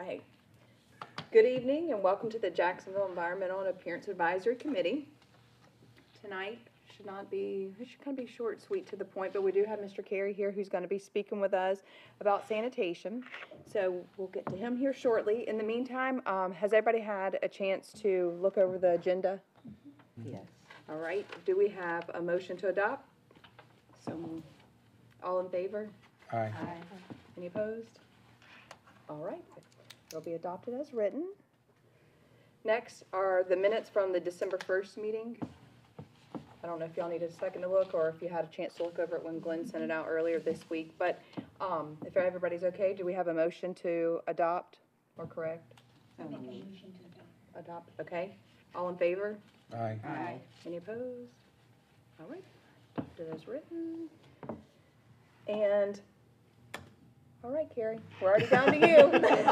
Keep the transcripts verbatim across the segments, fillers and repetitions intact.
right. Good evening and welcome to the Jacksonville Environmental and Appearance Advisory Committee. Tonight should not be, it should kind of be short, sweet, to the point, but we do have Mister Carey here who's going to be speaking with us about sanitation. So we'll get to him here shortly. In the meantime, um, has everybody had a chance to look over the agenda? Yes. All right. Do we have a motion to adopt? So moved. All in favor? Aye. Aye. Any opposed? All right. They'll be adopted as written. Next are the minutes from the December first meeting. I don't know if y'all need a second to look or if you had a chance to look over it when Glenn sent it out earlier this week. But um, if everybody's okay, do we have a motion to adopt or correct? So moved. Adopt, okay. All in favor? Aye. Aye. Any opposed? All right. Adopted as written. And, all right, Carrie, we're already down to you.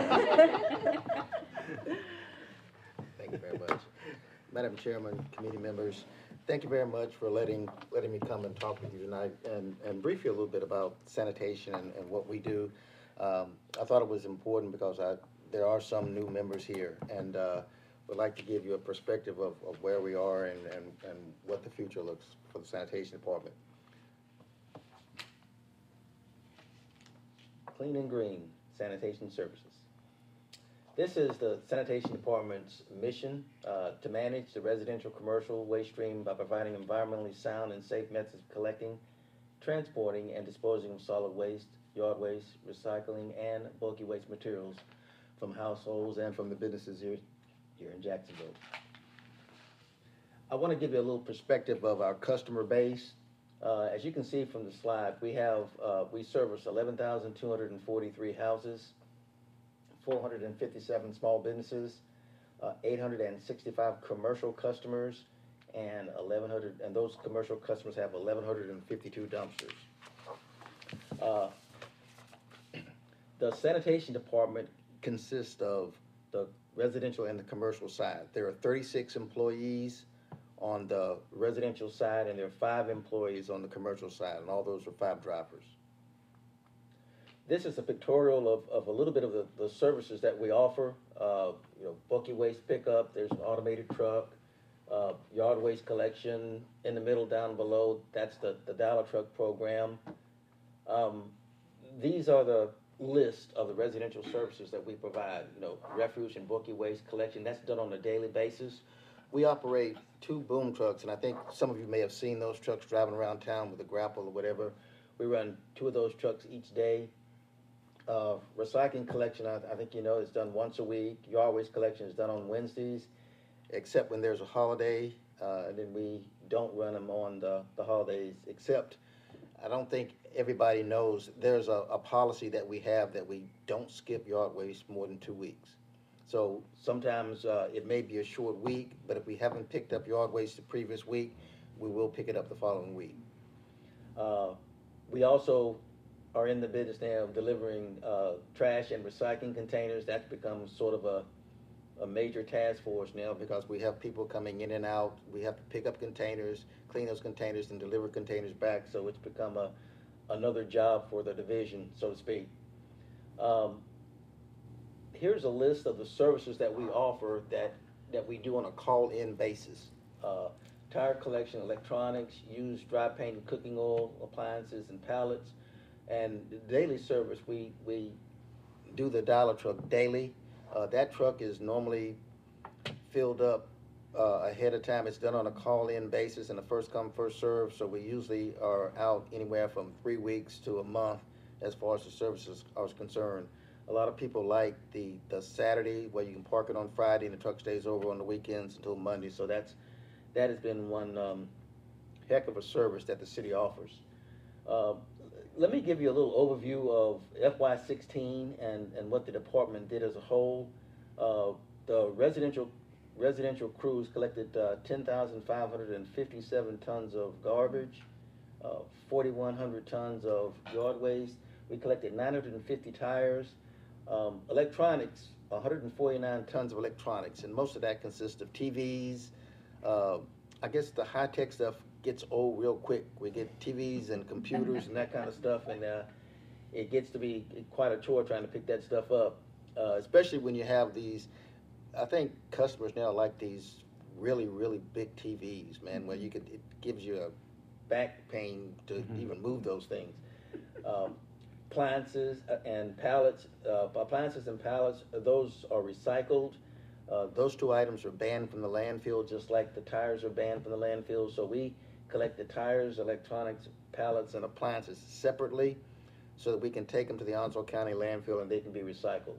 Thank you very much. Madam Chairman, committee members, thank you very much for letting letting me come and talk with you tonight and, and brief you a little bit about sanitation and, and what we do. Um, I thought it was important because I, there are some new members here and uh, would like to give you a perspective of, of where we are and, and, and what the future looks for the sanitation department. Clean and green sanitation services. This is the sanitation department's mission uh, to manage the residential commercial waste stream by providing environmentally sound and safe methods of collecting, transporting, and disposing of solid waste, yard waste, recycling, and bulky waste materials from households and from the businesses here, here in Jacksonville. I want to give you a little perspective of our customer base. Uh, as you can see from the slide, we have uh, we service eleven thousand two hundred forty-three houses, four hundred fifty-seven small businesses, uh, eight hundred sixty-five commercial customers, and eleven hundred, and those commercial customers have eleven fifty-two dumpsters. Uh, the sanitation department consists of the residential and the commercial side. There are thirty-six employees on the residential side, and there are five employees on the commercial side, and all those are five drivers. This is a pictorial of, of a little bit of the, the services that we offer. Uh, you know, bulky waste pickup, there's an automated truck, uh, yard waste collection. In the middle down below, that's the, the dollar truck program. Um, these are the list of the residential services that we provide. You know, refuse and bulky waste collection, that's done on a daily basis. We operate two boom trucks, and I think some of you may have seen those trucks driving around town with a grapple or whatever. We run two of those trucks each day. Uh, recycling collection, I, I think you know, is done once a week. Yard waste collection is done on Wednesdays, except when there's a holiday, uh, and then we don't run them on the, the holidays, except I don't think everybody knows there's a, a policy that we have that we don't skip yard waste more than two weeks. So sometimes uh, it may be a short week, but if we haven't picked up yard waste the previous week, we will pick it up the following week. Uh, we also are in the business now of delivering uh, trash and recycling containers. That's become sort of a, a major task for us now because we have people coming in and out. We have to pick up containers, clean those containers, and deliver containers back. So it's become a, another job for the division, so to speak. Um, Here's a list of the services that we offer that, that we do on a call-in basis. Uh, tire collection, electronics, used dry paint and cooking oil, appliances and pallets. And the daily service, we, we do the dollar truck daily. Uh, that truck is normally filled up uh, ahead of time. It's done on a call-in basis and a first come, first serve. So we usually are out anywhere from three weeks to a month as far as the services are concerned. A lot of people like the, the Saturday where you can park it on Friday and the truck stays over on the weekends until Monday. So that's, that has been one um, heck of a service that the city offers. Uh, let me give you a little overview of F Y sixteen and, and what the department did as a whole. Uh, the residential residential crews collected uh, ten thousand five hundred fifty-seven tons of garbage, uh, forty-one hundred tons of yard waste. We collected nine hundred fifty tires. Um, electronics, one hundred forty-nine tons of electronics, and most of that consists of T Vs. Uh, I guess the high-tech stuff gets old real quick. We get T Vs and computers and that kind of stuff, and uh, it gets to be quite a chore trying to pick that stuff up. uh, especially when you have these, I think customers now like these really, really big T Vs, man, where you could, it gives you a back pain to Mhm. even move those things. Um, appliances uh, and pallets, uh, appliances and pallets, uh, those are recycled. Uh, those two items are banned from the landfill, just like the tires are banned from the landfill. So we collect the tires, electronics, pallets, and appliances separately so that we can take them to the Onslow County landfill and they can be recycled.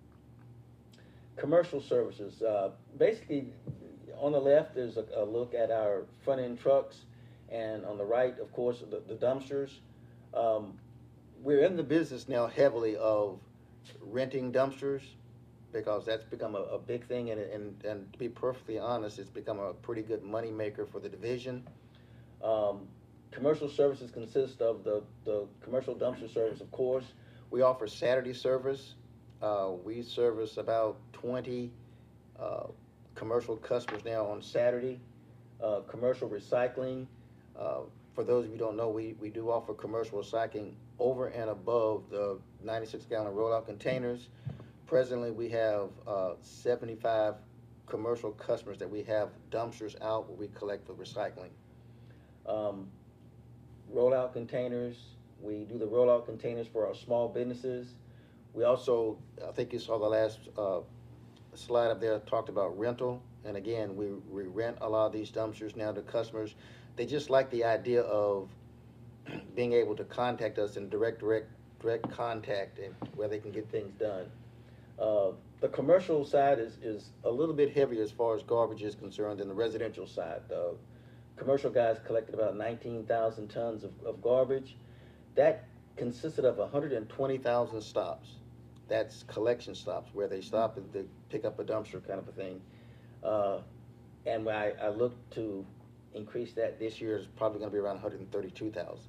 Commercial services, uh, basically on the left there's a, a look at our front end trucks, and on the right, of course, the, the dumpsters. Um, we're in the business now heavily of renting dumpsters because that's become a, a big thing, and, and, and to be perfectly honest, it's become a pretty good money maker for the division. Um, commercial services consist of the, the commercial dumpster service, of course. We offer Saturday service. Uh, we service about twenty uh, commercial customers now on Saturday. Uh, commercial recycling. Uh, for those of you who don't know, we, we do offer commercial recycling over and above the ninety-six gallon rollout containers. Presently, we have uh, seventy-five commercial customers that we have dumpsters out where we collect for recycling. Um, rollout containers, we do the rollout containers for our small businesses. We also, I think you saw the last uh, slide up there, talked about rental. And again, we, we rent a lot of these dumpsters now to customers. They just like the idea of being able to contact us in direct, direct, direct contact and where they can get things done. Uh, the commercial side is, is a little bit heavier as far as garbage is concerned than the residential side. The commercial guys collected about nineteen thousand tons of, of garbage. That consisted of one hundred twenty thousand stops. That's collection stops where they stop and they pick up a dumpster kind of a thing. Uh, and I, I look to increase that this year is probably going to be around one hundred thirty-two thousand.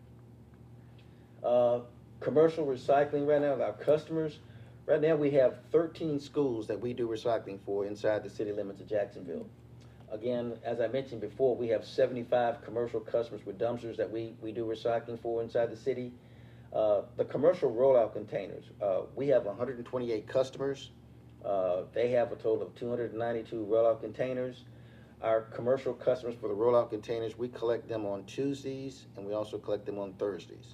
Uh, commercial recycling right now with our customers. Right now we have thirteen schools that we do recycling for inside the city limits of Jacksonville. Again, as I mentioned before, we have seventy-five commercial customers with dumpsters that we, we do recycling for inside the city. Uh, the commercial rollout containers, uh, we have one hundred twenty-eight customers. Uh, they have a total of two hundred ninety-two rollout containers. Our commercial customers for the rollout containers, we collect them on Tuesdays and we also collect them on Thursdays.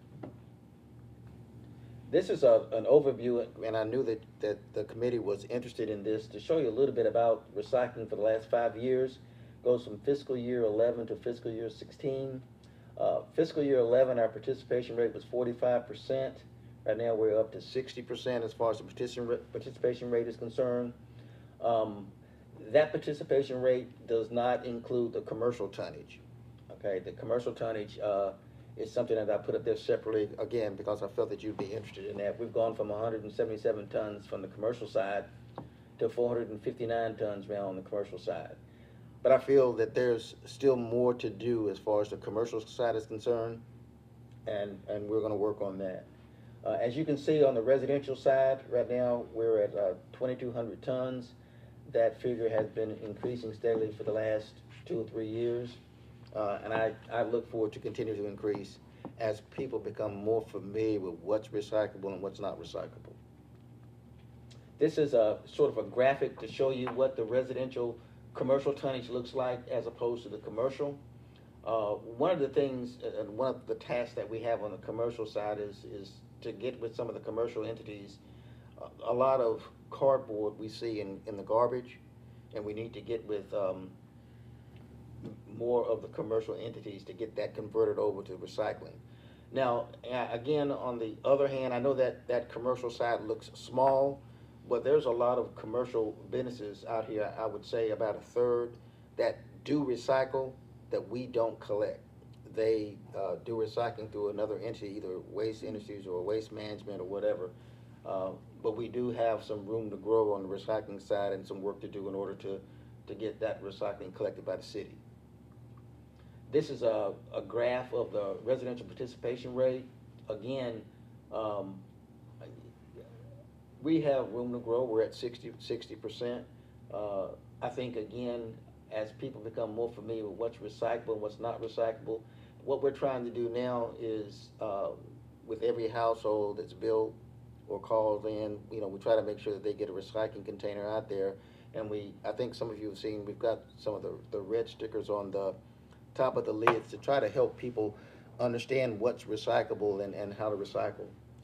This is a, an overview, and I knew that, that the committee was interested in this, to show you a little bit about recycling for the last five years. Goes from fiscal year eleven to fiscal year sixteen. Uh, fiscal year eleven, our participation rate was forty-five percent. Right now, we're up to sixty percent as far as the participation rate is concerned. Um, that participation rate does not include the commercial tonnage. Okay, the commercial tonnage uh, is something that I put up there separately, again, because I felt that you'd be interested in that. We've gone from one hundred seventy-seven tons from the commercial side to four hundred fifty-nine tons now on the commercial side. But I feel that there's still more to do as far as the commercial side is concerned, and, and we're going to work on that. Uh, as you can see on the residential side, right now we're at uh, twenty-two hundred tons. That figure has been increasing steadily for the last two or three years, uh, and I, I look forward to continue to increase as people become more familiar with what's recyclable and what's not recyclable. This is a sort of a graphic to show you what the residential commercial tonnage looks like as opposed to the commercial. Uh, one of the things, and uh, one of the tasks that we have on the commercial side is, is to get with some of the commercial entities. Uh, a lot of cardboard we see in, in the garbage, and we need to get with um, more of the commercial entities to get that converted over to recycling. Now, uh, again, on the other hand, I know that that commercial side looks small, but there's a lot of commercial businesses out here, I would say about a third, that do recycle that we don't collect. They uh, do recycling through another entity, either waste industries or waste management or whatever. Uh, but we do have some room to grow on the recycling side and some work to do in order to, to get that recycling collected by the city. This is a, a graph of the residential participation rate. Again, um, we have room to grow. We're at sixty percent. Uh, I think, again, as people become more familiar with what's recyclable and what's not recyclable, what we're trying to do now is, uh, with every household that's built or calls in, you know, we try to make sure that they get a recycling container out there. And we, I think some of you have seen, we've got some of the, the red stickers on the top of the lids to try to help people understand what's recyclable and, and how to recycle.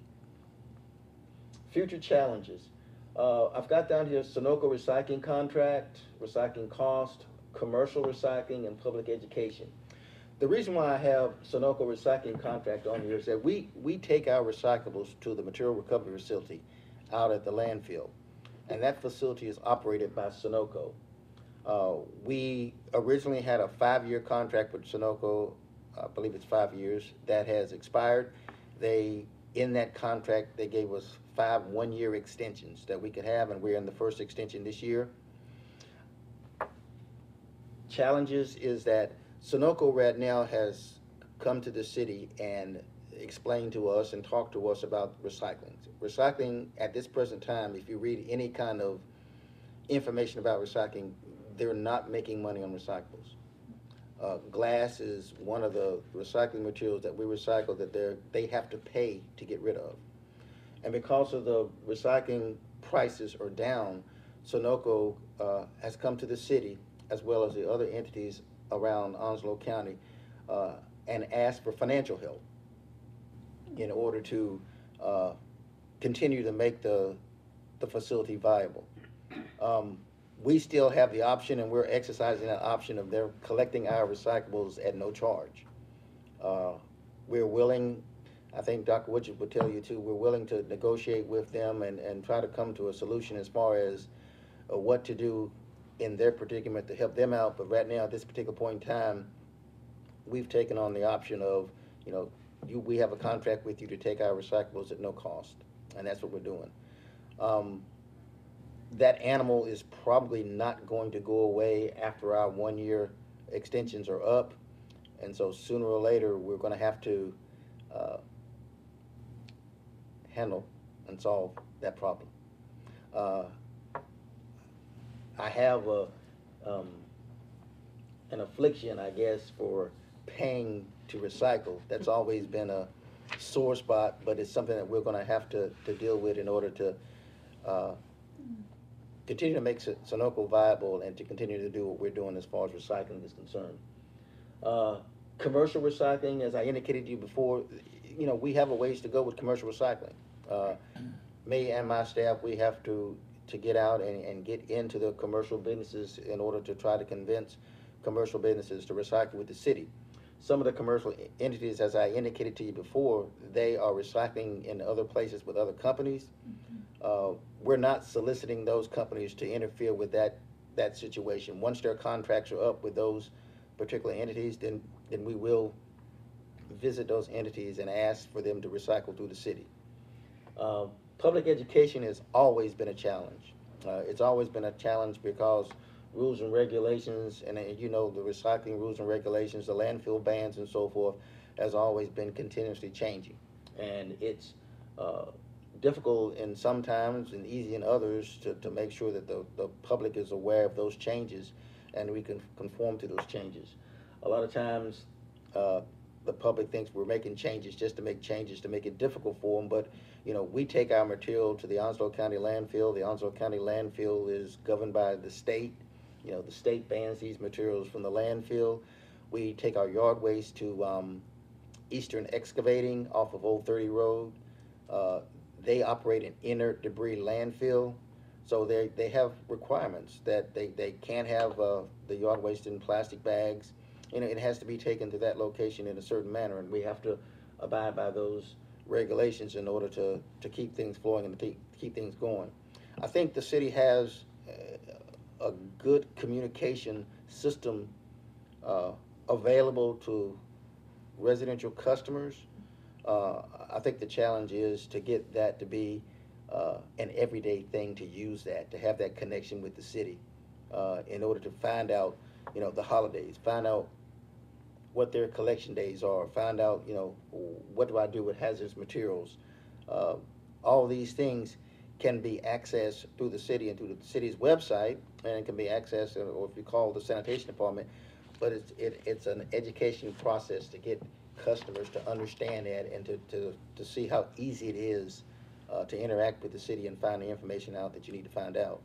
Future challenges. Uh, I've got down here Sunoco recycling contract, recycling cost, commercial recycling, and public education. The reason why I have Sunoco recycling contract on here is that we, we take our recyclables to the material recovery facility out at the landfill. And that facility is operated by Sunoco. Uh, we originally had a five-year contract with Sunoco, I believe it's five years, that has expired. They, in that contract, they gave us five one-year extensions that we could have, and we're in the first extension this year. Challenges is that Sunoco right now has come to the city and explained to us and talked to us about recycling. Recycling at this present time, if you read any kind of information about recycling, they're not making money on recyclables. Uh, glass is one of the recycling materials that we recycle that they're, they have to pay to get rid of. And because of the recycling prices are down, Sunoco uh, has come to the city, as well as the other entities around Onslow County, uh, and asked for financial help in order to uh, continue to make the, the facility viable. Um, we still have the option, and we're exercising that option of their collecting our recyclables at no charge. Uh, we're willing, I think Doctor Woodruff would tell you too, we're willing to negotiate with them and, and try to come to a solution as far as uh, what to do in their predicament to help them out. But right now, at this particular point in time, we've taken on the option of, you know, you, we have a contract with you to take our recyclables at no cost, and that's what we're doing. Um, that animal is probably not going to go away after our one-year extensions are up, and so sooner or later, we're going to have to uh, handle and solve that problem. Uh, I have a, um, an affliction, I guess, for paying to recycle. That's always been a sore spot, but it's something that we're going to have to to deal with in order to uh, continue to make Sunoco viable and to continue to do what we're doing as far as recycling is concerned. Uh, commercial recycling, as I indicated to you before, you know, we have a ways to go with commercial recycling. Uh, me and my staff, we have to to get out and, and get into the commercial businesses in order to try to convince commercial businesses to recycle with the city. Some of the commercial entities, as I indicated to you before, they are recycling in other places with other companies. Mm-hmm. Uh, we're not soliciting those companies to interfere with that, that situation. Once their contracts are up with those particular entities, then, then we will visit those entities and ask for them to recycle through the city. Uh, Public education has always been a challenge. Uh, it's always been a challenge because rules and regulations, and uh, you know, the recycling rules and regulations, the landfill bans and so forth, has always been continuously changing. And it's uh, difficult in some times and easy in others to, to make sure that the, the public is aware of those changes and we can conform to those changes. A lot of times, uh, the public thinks we're making changes just to make changes, to make it difficult for them, but you know, we take our material to the Onslow County landfill. The Onslow County landfill is governed by the state. You know, the state bans these materials from the landfill. We take our yard waste to um, Eastern Excavating off of Old thirty Road. Uh, they operate an inert debris landfill, so they, they have requirements that they, they can't have uh, the yard waste in plastic bags. You know, it has to be taken to that location in a certain manner, and we have to abide by those regulations in order to, to keep things flowing and to keep, keep things going. I think the city has a, a good communication system uh, available to residential customers. Uh, I think the challenge is to get that to be uh, an everyday thing, to use that, to have that connection with the city uh, in order to find out, you know, the holidays, find out what their collection days are, find out, you know, what do I do with hazardous materials. Uh, all these things can be accessed through the city and through the city's website, and it can be accessed, or if you call the sanitation department, but it's, it, it's an education process to get customers to understand that and to, to, to see how easy it is uh, to interact with the city and find the information out that you need to find out.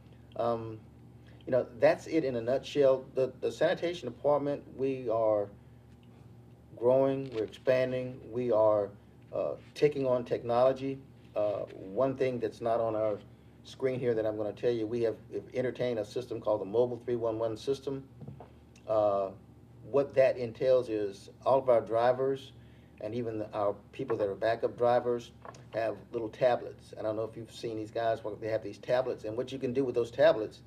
Um, you know, that's it in a nutshell. The, the sanitation department, we are growing, we're expanding, we are uh, taking on technology. Uh, one thing that's not on our screen here that I'm going to tell you, we have entertained a system called the Mobile three one one system. Uh, what that entails is all of our drivers and even the, our people that are backup drivers have little tablets. I don't know if you've seen these guys, they have these tablets, and what you can do with those tablets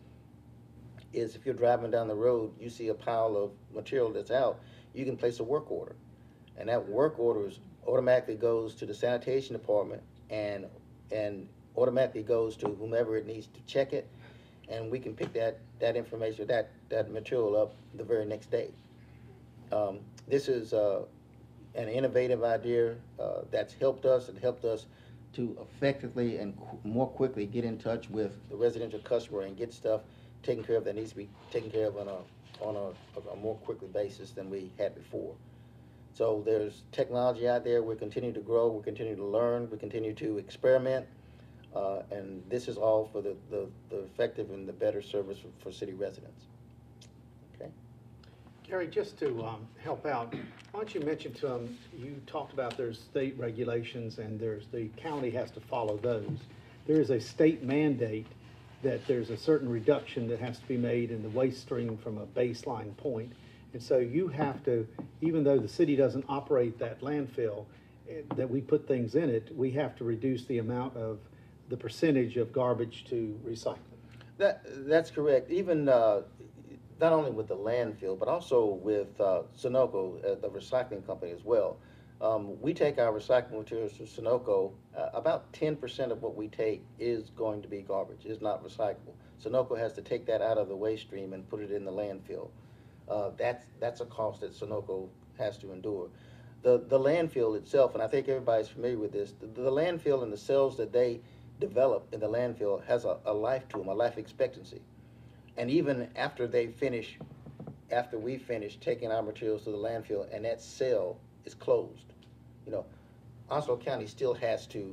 is if you're driving down the road, you see a pile of material that's out, you can place a work order. And that work order is automatically goes to the sanitation department and and automatically goes to whomever it needs to check it, and we can pick that, that information, that, that material up the very next day. Um, this is uh, an innovative idea uh, that's helped us and helped us to effectively and qu more quickly get in touch with the residential customer and get stuff taken care of that needs to be taken care of on a on a, a more quickly basis than we had before. So there's technology out there. We continue to grow. We continue to learn. We continue to experiment. Uh, and this is all for the, the, the effective and the better service for, for city residents. Okay. Gary, just to um, help out, why don't you mention to them, you talked about there's state regulations and there's the county has to follow those. There is a state mandate that there's a certain reduction that has to be made in the waste stream from a baseline point. And so you have to, even though the city doesn't operate that landfill, eh, that we put things in it, we have to reduce the amount of the percentage of garbage to recycle. That, that's correct. Even uh, not only with the landfill, but also with uh, Sunoco, uh, the recycling company as well. Um, we take our recycling materials to Sunoco. Uh, about ten percent of what we take is going to be garbage, is not recyclable. Sunoco has to take that out of the waste stream and put it in the landfill. Uh, that's, that's a cost that Sunoco has to endure. The, the landfill itself, and I think everybody's familiar with this, the, the landfill and the cells that they develop in the landfill has a, a life to them, a life expectancy. And even after they finish, after we finish taking our materials to the landfill and that cell is closed, you know, Onslow County still has to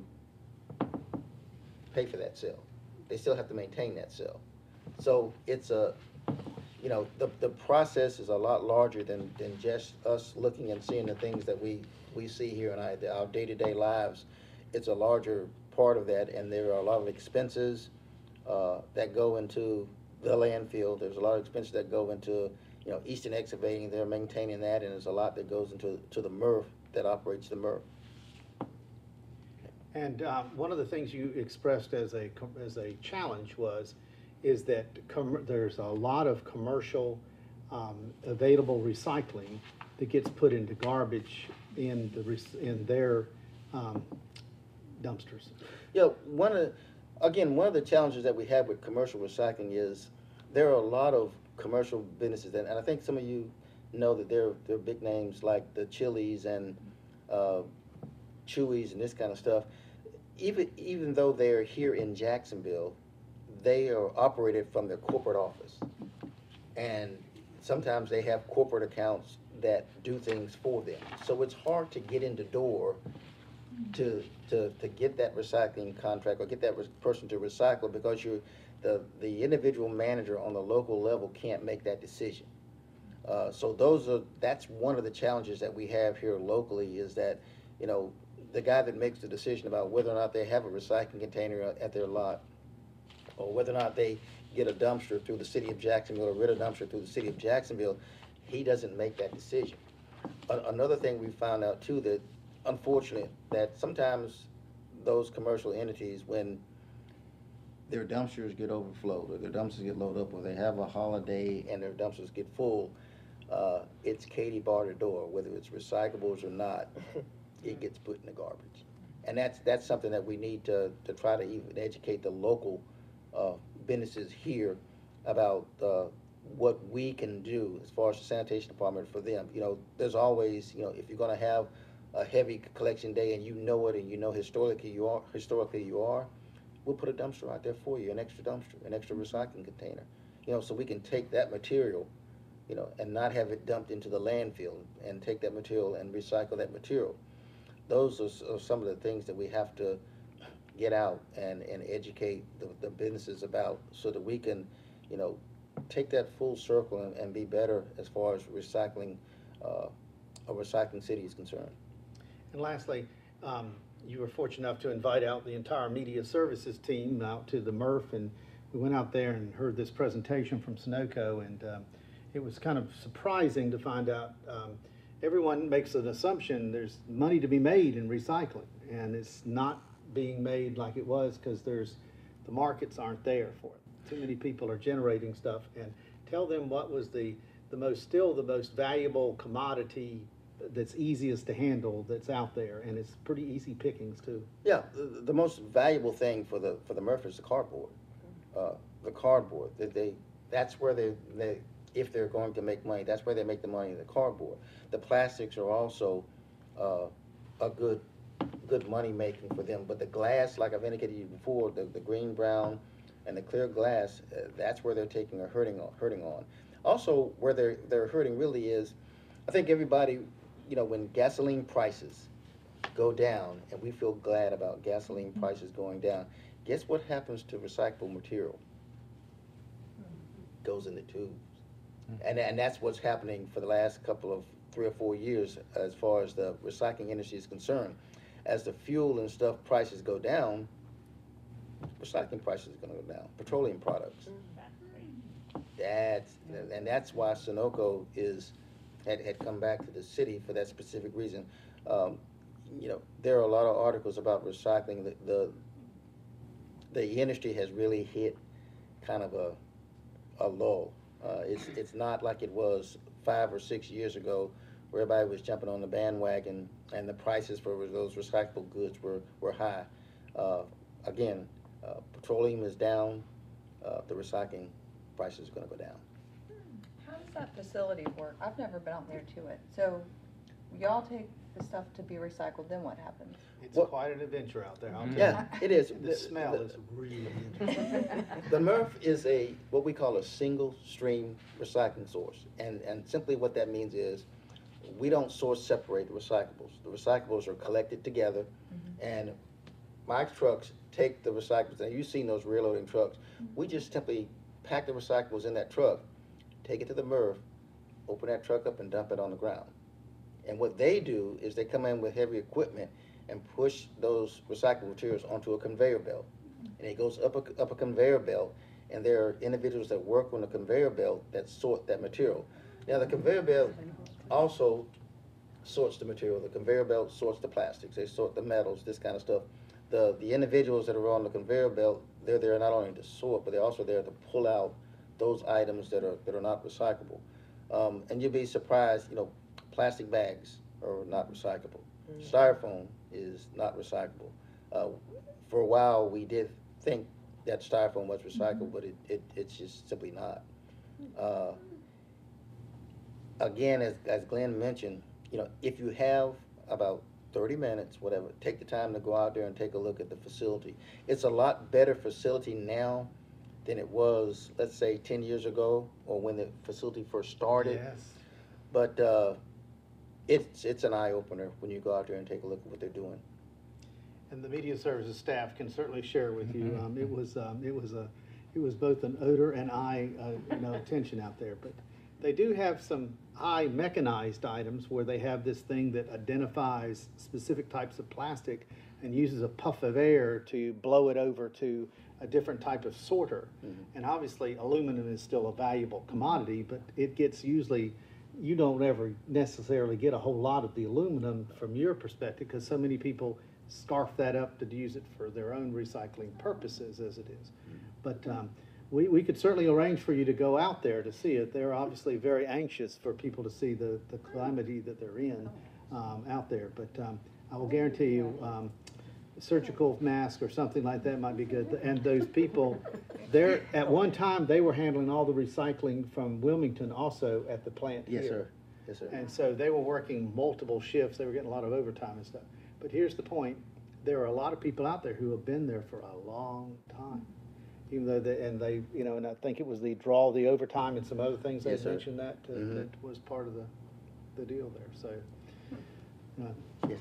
pay for that cell. They still have to maintain that cell. So it's a, you know, the, the process is a lot larger than, than just us looking and seeing the things that we, we see here in our, our day-to-day lives. It's a larger part of that, and there are a lot of expenses uh, that go into the landfill. There's a lot of expenses that go into, you know, Eastern Excavating. They're maintaining that, and there's a lot that goes into to the M R F that operates the M R F. And uh, one of the things you expressed as a as a challenge was, is that com there's a lot of commercial um, available recycling that gets put into garbage in the in their um, dumpsters. Yeah, one of, again, one of the challenges that we have with commercial recycling is there are a lot of commercial businesses, and, and I think some of you know that there, there are big names like the Chili's and uh, Chewy's and this kind of stuff. Even, even though they're here in Jacksonville, they are operated from their corporate office. And sometimes they have corporate accounts that do things for them. So it's hard to get in the door to to to get that recycling contract or get that person to recycle, because you're the the individual manager on the local level can't make that decision. Uh, so those are that's one of the challenges that we have here locally, is that, you know, the guy that makes the decision about whether or not they have a recycling container at their lot, or whether or not they get a dumpster through the city of Jacksonville or rid a dumpster through the city of Jacksonville, he doesn't make that decision. A another thing we found out too, that unfortunately, that sometimes those commercial entities, when their dumpsters get overflowed or their dumpsters get loaded up, or they have a holiday and their dumpsters get full, uh, it's Katie bar to door, whether it's recyclables or not, it gets put in the garbage. And that's that's something that we need to, to try to even educate the local uh, businesses here about uh, what we can do as far as the sanitation department for them. You know, there's always, you know, if you're going to have a heavy collection day and you know it, and you know historically you are, historically you are, we'll put a dumpster out there for you, an extra dumpster, an extra recycling container, you know, so we can take that material, you know, and not have it dumped into the landfill, and take that material and recycle that material. Those are, are some of the things that we have to get out and, and educate the, the businesses about, so that we can, you know, take that full circle and, and be better as far as recycling, uh, a recycling city is concerned. And lastly, um, you were fortunate enough to invite out the entire media services team out to the M R F, and we went out there and heard this presentation from Sunoco, and um, it was kind of surprising to find out um, everyone makes an assumption there's money to be made in recycling, and it's not being made like it was because there's the markets aren't there for it. Too many people are generating stuff, and tell them what was the the most still the most valuable commodity that's easiest to handle that's out there, and it's pretty easy pickings too. Yeah, the, the most valuable thing for the for the M R F is the cardboard. Uh, the cardboard that they that's where they they if they're going to make money, that's where they make the money. The cardboard, the plastics are also uh, a good good money making for them. But the glass, like I've indicated to you before, the, the green, brown, and the clear glass, uh, that's where they're taking a hurting on, hurting on. Also, where they're they're hurting really is, I think everybody, you know, when gasoline prices go down, and we feel glad about gasoline prices going down, guess what happens to recyclable material? Goes in the tubes. And, and that's what's happening for the last couple of three or four years as far as the recycling industry is concerned. As the fuel and stuff prices go down, recycling prices are going to go down. Petroleum products. That's, and that's why Sunoco is had, had come back to the city for that specific reason. Um, you know, there are a lot of articles about recycling. The, the the industry has really hit kind of a a lull. Uh, it's it's not like it was five or six years ago, where everybody was jumping on the bandwagon and the prices for those recyclable goods were were high. Uh, again, uh, petroleum is down. Uh, the recycling prices are going to go down. How does that facility work? I've never been out there to it. So y'all take the stuff to be recycled, then what happens? It's What- quite an adventure out there, I'll tell you. Yeah, it is. The smell is really interesting. The M R F is a, what we call a single stream recycling source. And, and simply what that means is, we don't source separate the recyclables. The recyclables are collected together, and my trucks take the recyclables, and you've seen those rear loading trucks. We just simply pack the recyclables in that truck, take it to the M R F, open that truck up and dump it on the ground. And what they do is they come in with heavy equipment and push those recyclable materials onto a conveyor belt. And it goes up a, up a conveyor belt, and there are individuals that work on the conveyor belt that sort that material. Now, the conveyor belt also sorts the material. The conveyor belt sorts the plastics, they sort the metals, this kind of stuff. The, the individuals that are on the conveyor belt, they're there not only to sort, but they're also there to pull out those items that are, that are not recyclable. Um, and you'll be surprised, you know, plastic bags are not recyclable. Styrofoam is not recyclable. Uh, for a while, we did think that styrofoam was recyclable, but it, it, it's just simply not. Uh, again, as, as Glenn mentioned, you know, if you have about thirty minutes, whatever, take the time to go out there and take a look at the facility. It's a lot better facility now than it was, let's say, ten years ago, or when the facility first started. Yes. But uh, it's it's an eye opener when you go out there and take a look at what they're doing. And the media services staff can certainly share with you. Um, it was um, it was a it was both an odor and eye uh, you know attention out there. But they do have some eye mechanized items where they have this thing that identifies specific types of plastic and uses a puff of air to blow it over to a different type of sorter. Mm-hmm. And obviously, aluminum is still a valuable commodity, but it gets usually. You don't ever necessarily get a whole lot of the aluminum from your perspective because so many people scarf that up to use it for their own recycling purposes as it is. But um, we, we could certainly arrange for you to go out there to see it. They're obviously very anxious for people to see the, the calamity that they're in um, out there. But um, I will guarantee you um, a surgical mask or something like that might be good. And those people, they're, at one time, they were handling all the recycling from Wilmington also at the plant Yes, here. sir. Yes, sir. And so they were working multiple shifts. They were getting a lot of overtime and stuff. But here's the point. There are a lot of people out there who have been there for a long time. Even though they, and they, you know, and I think it was the draw, the overtime and some other things they Yes, sir. mentioned that, uh, Mhm. that was part of the, the deal there. So, uh, Yes. I have one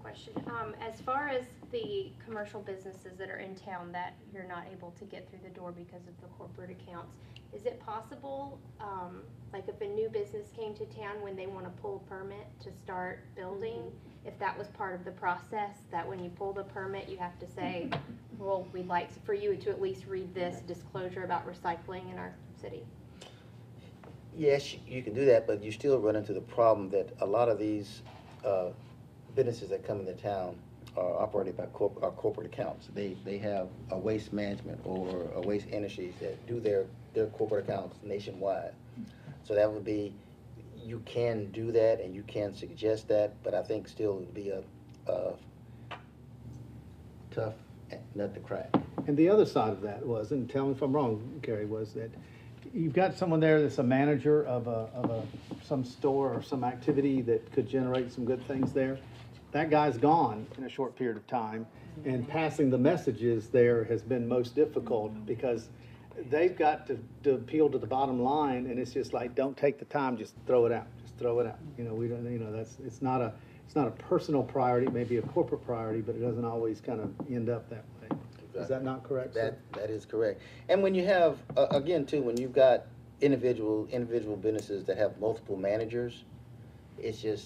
question. Um, as far as the commercial businesses that are in town that you're not able to get through the door because of the corporate accounts, is it possible, um, like if a new business came to town when they want to pull a permit to start building, mm-hmm. if that was part of the process, that when you pull the permit, you have to say, well, we'd like for you to at least read this disclosure about recycling in our city? Yes, you can do that, but you still run into the problem that a lot of these uh, businesses that come into town are operated by corp- are corporate accounts. They they have a waste management or a waste industries that do their, their corporate accounts nationwide. So that would be, you can do that and you can suggest that, but I think still it would be a, a tough nut to crack. And the other side of that was, and tell me if I'm wrong, Gary, was that you've got someone there that's a manager of a, of a, some store or some activity that could generate some good things there. That guy's gone in a short period of time, and passing the messages there has been most difficult because they've got to, to appeal to the bottom line, and it's just like, don't take the time, just throw it out, just throw it out. You know, we don't, you know, that's, it's not a, it's not a personal priority, it may be a corporate priority, but it doesn't always kind of end up that way. Is that not correct, sir? That, that is correct. And when you have, uh, again, too, when you've got individual, individual businesses that have multiple managers, it's just,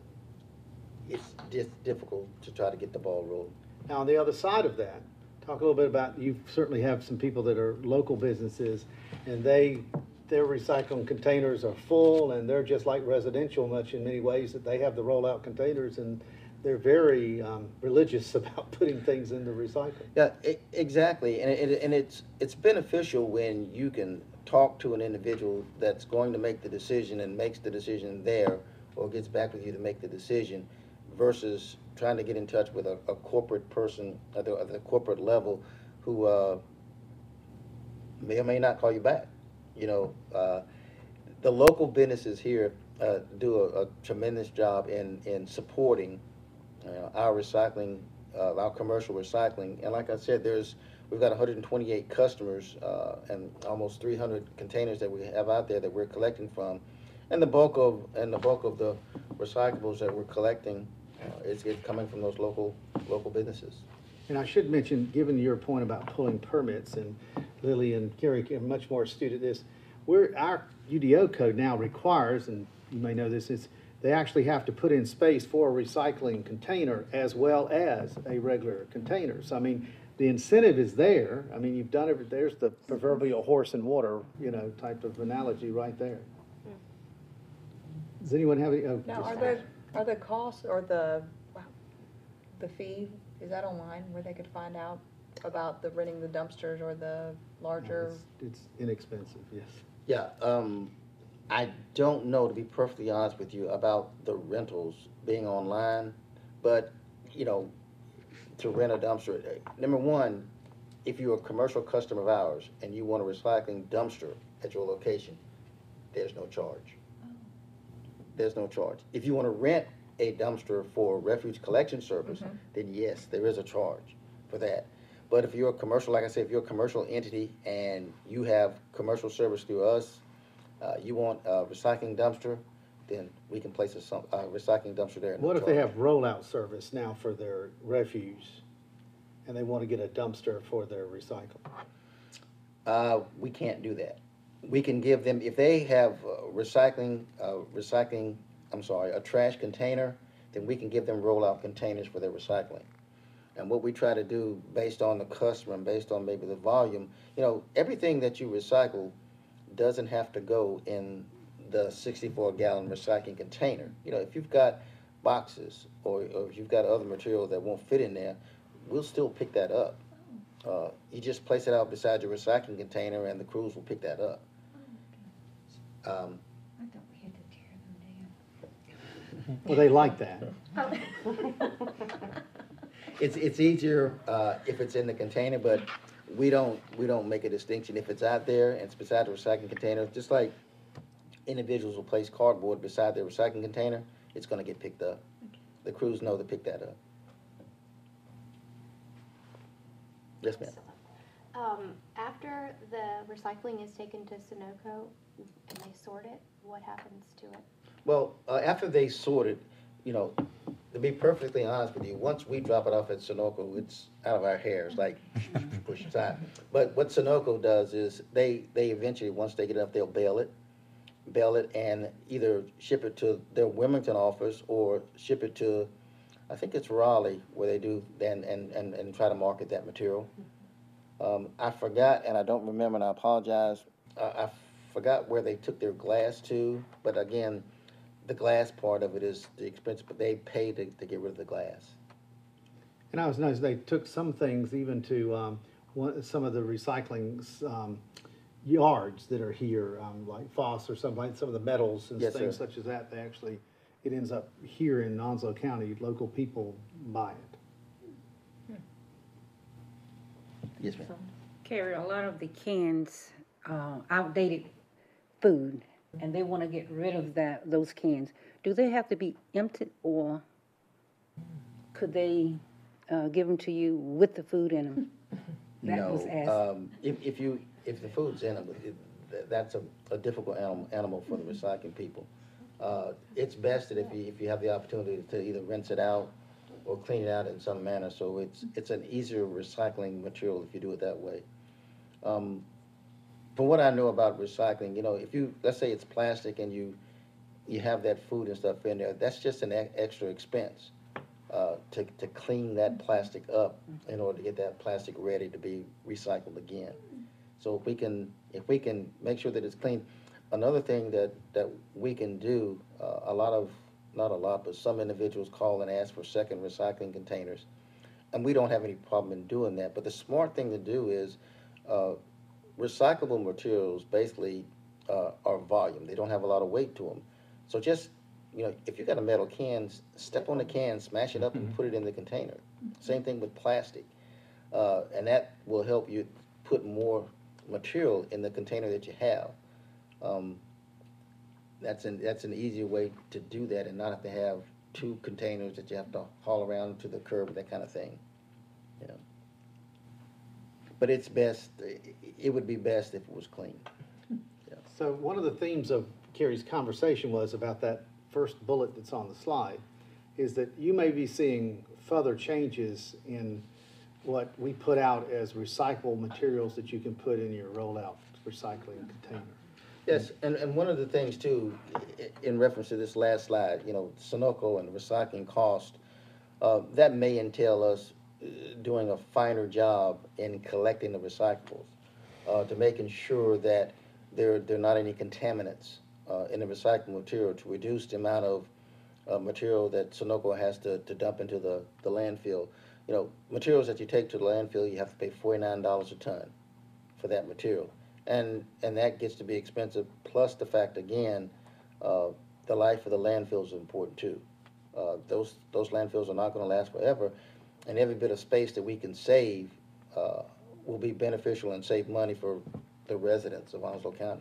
it's just difficult to try to get the ball rolling. Now, on the other side of that, talk a little bit about, you certainly have some people that are local businesses, and they, their recycling containers are full, and they're just like residential much in many ways, that they have the rollout containers, and they're very um, religious about putting things in the recycling. Yeah, e- exactly, and it, and it's it's beneficial when you can talk to an individual that's going to make the decision and makes the decision there, or gets back with you to make the decision, versus trying to get in touch with a, a corporate person at the, at the corporate level who uh, may or may not call you back. You know, uh, the local businesses here uh, do a, a tremendous job in in supporting Uh, our recycling, uh, our commercial recycling, and like I said, there's we've got one hundred twenty-eight customers uh, and almost three hundred containers that we have out there that we're collecting from, and the bulk of and the bulk of the recyclables that we're collecting uh, is, is coming from those local local businesses. And I should mention, given your point about pulling permits, and Lily and Gary are much more astute at this, we're, our U D O code now requires, and you may know this, is they actually have to put in space for a recycling container as well as a regular container. So, I mean, the incentive is there. I mean, you've done it, there's the proverbial horse and water, you know, type of analogy right there. Does anyone have any? Oh, Now, just- are the, are the costs or the, the fee, is that online where they could find out about the renting the dumpsters or the larger? It's, it's inexpensive, yes. Yeah, um, I don't know, to be perfectly honest with you, about the rentals being online, but, you know, to rent a dumpster, number one, if you're a commercial customer of ours and you want a recycling dumpster at your location, there's no charge. There's no charge. If you want to rent a dumpster for refuse collection service, Mhm. then yes, there is a charge for that. But if you're a commercial, like I said, if you're a commercial entity and you have commercial service through us, uh, you want a recycling dumpster, then we can place a, some, a recycling dumpster there. at no What if they charge. have rollout service now for their refuse, and they want to get a dumpster for their recycling? Uh, we can't do that. We can give them, if they have uh, recycling, uh, recycling, I'm sorry, a trash container, then we can give them rollout containers for their recycling. And what we try to do, based on the customer and based on maybe the volume, you know, everything that you recycle doesn't have to go in the sixty-four gallon recycling container. You know, if you've got boxes or, or if you've got other material that won't fit in there, we'll still pick that up. Uh, you just place it out beside your recycling container and the crews will pick that up. Um, I thought we had to tear them down. Well, they like that. It's, it's easier, uh, if it's in the container, but we don't, we don't make a distinction. If it's out there and it's beside the recycling container, just like individuals will place cardboard beside their recycling container, it's gonna get picked up. The crews know to pick that up. Yes, ma'am. Um, after the recycling is taken to Sunoco and they sort it, what happens to it? Well, uh, after they sort it, you know, to be perfectly honest with you, once we drop it off at Sunoco, it's out of our hair. It's like push aside. But what Sunoco does is they, they eventually, once they get it up, they'll bail it, bail it, and either ship it to their Wilmington office or ship it to, I think it's Raleigh, where they do and and and, and try to market that material. Um, I forgot, and I don't remember, and I apologize. Uh, I forgot where they took their glass to, but again, the glass part of it is the expense, but they pay to, to get rid of the glass. And I was noticing they took some things even to, um, one, some of the recycling, um, yards that are here, um, like Foss or something, like some of the metals and Yes, things sir. such as that, they actually, it ends up here in Onslow County, local people buy it. Yes, ma'am. Carrie, a lot of the cans, uh, outdated food, and they want to get rid of that, those cans. Do they have to be emptied, or could they, uh, give them to you with the food in them? That was No, asked. um, if, if you, if the food's in them, it, th- that's a, a difficult animal, animal for the recycling people. Uh, it's best that if you, if you have the opportunity to either rinse it out or clean it out in some manner, so it's, it's an easier recycling material if you do it that way. Um, from what I know about recycling, you know, if you, let's say it's plastic and you, you have that food and stuff in there, that's just an e- extra expense. Uh, to, to clean that plastic up in order to get that plastic ready to be recycled again. So if we can, if we can make sure that it's clean. Another thing that, that we can do, uh, a lot of, not a lot, but some individuals call and ask for second recycling containers. And we don't have any problem in doing that. But the smart thing to do is, uh, recyclable materials basically uh, are volume. They don't have a lot of weight to them. So just, you know, if you got a metal can, s- step on the can, smash it up, and put it in the container. Same thing with plastic, uh, and that will help you put more material in the container that you have. Um, that's an that's an easier way to do that, and not have to have two containers that you have to haul around to the curb, that kind of thing. You know. But it's best. It would be best if it was clean. Yeah. So one of the themes of Carrie's conversation was about that first bullet that's on the slide, is that you may be seeing further changes in what we put out as recyclable materials that you can put in your rollout recycling container. Yes, and, and one of the things too, i- in reference to this last slide, you know, Sunoco and recycling cost, uh, that may entail us uh, doing a finer job in collecting the recyclables, uh, to making sure that there, there are not any contaminants, uh, in the recycled material, to reduce the amount of, uh, material that Sunoco has to, to dump into the, the landfill. You know, materials that you take to the landfill, you have to pay forty-nine dollars a ton for that material. And, and that gets to be expensive, plus the fact, again, uh, the life of the landfills is important too. Uh, those, those landfills are not gonna last forever, and every bit of space that we can save, uh, will be beneficial and save money for the residents of Onslow County.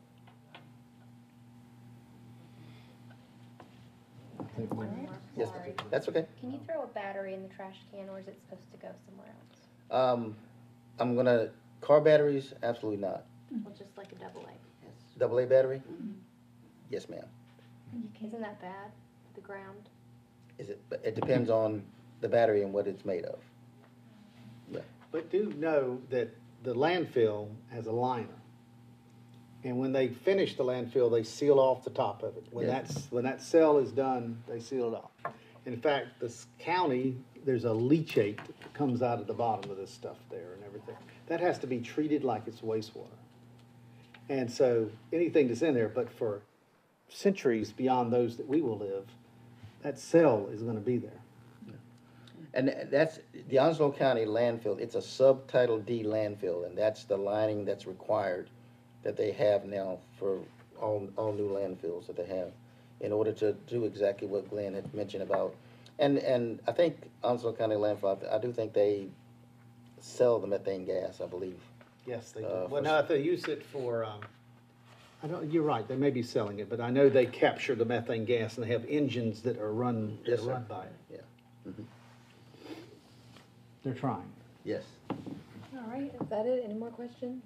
Yes, Sorry. that's okay. Can you throw a battery in the trash can, or is it supposed to go somewhere else? Um, I'm gonna, car batteries, absolutely not. Well, just like a double A. Double A battery? Yes, ma'am. Isn't that bad for the ground? Is it, it depends on the battery and what it's made of. Yeah. But do know that the landfill has a liner. And when they finish the landfill, they seal off the top of it. When Yeah. that's, when that cell is done, they seal it off. In fact, this county, there's a leachate that comes out of the bottom of this stuff there and everything. That has to be treated like it's wastewater. And so anything that's in there, but for centuries beyond those that we will live, that cell is gonna be there. And that's, the Onslow County landfill, it's a subtitle D landfill, and that's the lining that's required that they have now for all, all new landfills that they have, in order to do exactly what Glenn had mentioned about. And, and I think Onslow County landfill, I do think they sell the methane gas, I believe. Yes, they do. Uh, Well, for- now if they use it for, um, I don't, you're right, they may be selling it, but I know they capture the methane gas and they have engines that are run, that Yes, are sir. run by it. Yeah. Mhm. They're trying. Yes. All right, is that it? Any more questions?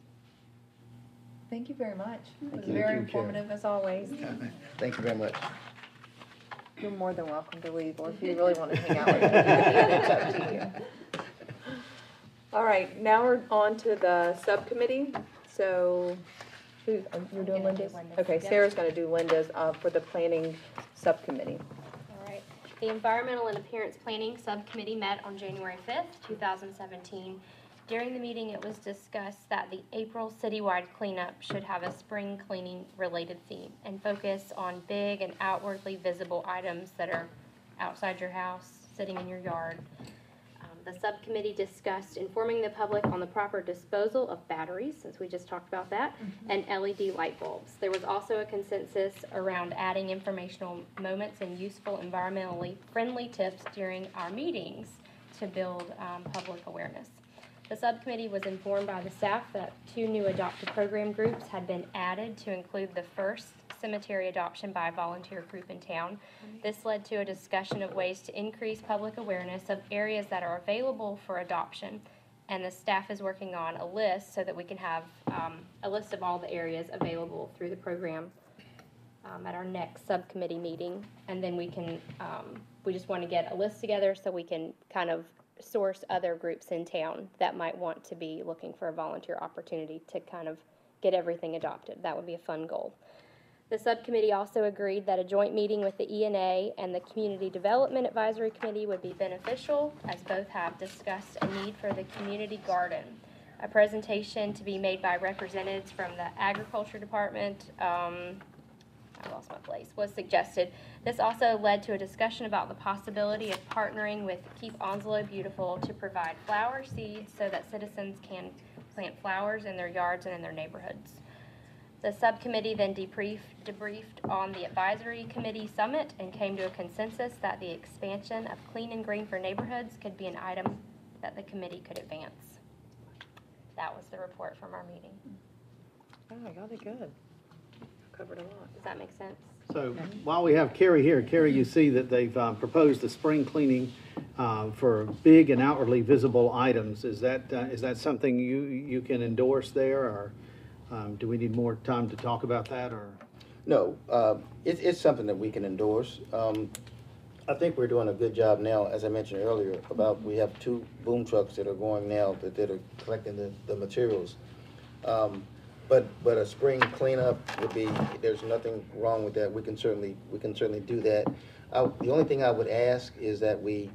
Thank you very much. It was you. very Thank you, Karen. informative as always. Thank you very much. You're more than welcome to leave, or if you really want to hang out with me, it's up to you. All right, now we're on to the subcommittee. So, who, oh, you're doing gonna do Linda's? Linda's, Okay, yep. Sarah's gonna do Linda's, uh, for the planning subcommittee. All right. The Environmental and Appearance Planning Subcommittee met on January fifth, two thousand seventeen. During the meeting, it was discussed that the April citywide cleanup should have a spring cleaning related theme and focus on big and outwardly visible items that are outside your house, sitting in your yard. Um, The subcommittee discussed informing the public on the proper disposal of batteries, since we just talked about that, and L E D light bulbs. There was also a consensus around adding informational moments and useful environmentally friendly tips during our meetings to build um, public awareness. The subcommittee was informed by the staff that two new adopted program groups had been added to include the first cemetery adoption by a volunteer group in town. This led to a discussion of ways to increase public awareness of areas that are available for adoption. And the staff is working on a list so that we can have um, a list of all the areas available through the program um, at our next subcommittee meeting. And then we can, um, we just want to get a list together so we can kind of source other groups in town that might want to be looking for a volunteer opportunity to kind of get everything adopted. That would be a fun goal. The subcommittee also agreed that a joint meeting with the E N A and the Community Development Advisory Committee would be beneficial, as both have discussed a need for the community garden. A presentation to be made by representatives from the Agriculture Department, um, I lost my place, was suggested. This also led to a discussion about the possibility of partnering with Keep Onslow Beautiful to provide flower seeds so that citizens can plant flowers in their yards and in their neighborhoods. The subcommittee then debriefed, debriefed on the advisory committee summit and came to a consensus that the expansion of Clean and Green for Neighborhoods could be an item that the committee could advance. That was the report from our meeting. Oh, y'all did good. Covered a lot. Does that make sense? So while we have Carrie here, Carrie, you see that they've um, proposed the spring cleaning uh, for big and outwardly visible items. Is that, uh, is that something you, you can endorse there, or um, do we need more time to talk about that, or? No, uh, it's, it's something that we can endorse. Um, I think we're doing a good job now, as I mentioned earlier, about we have two boom trucks that are going now that, that are collecting the, the materials. Um, But, but a spring cleanup would be, there's nothing wrong with that. We can certainly, we can certainly do that. I, the only thing I would ask is that we